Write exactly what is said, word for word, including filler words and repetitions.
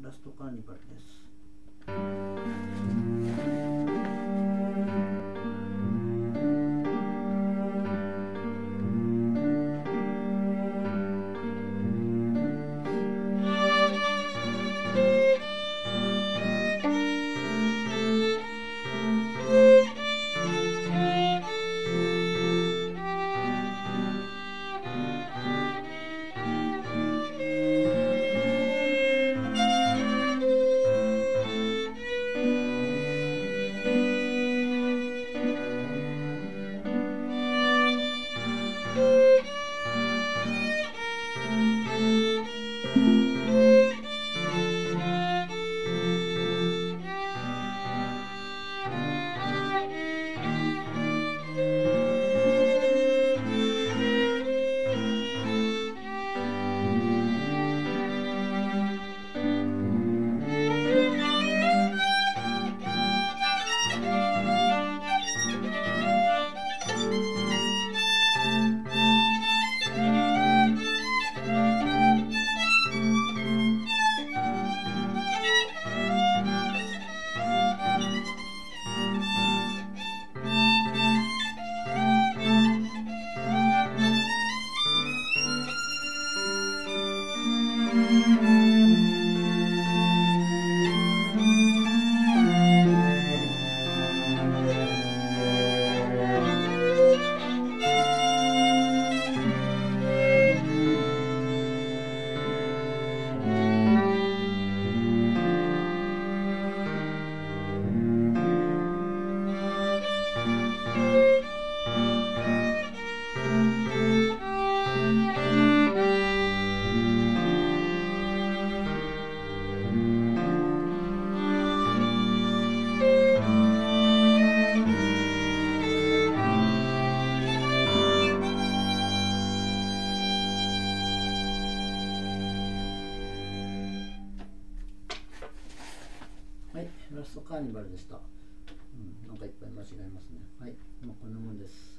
ラストカーニバルです。はい、ラストカーニバルでした。うん、なんかいっぱい間違えますね。はい、まあ、こんなもんです。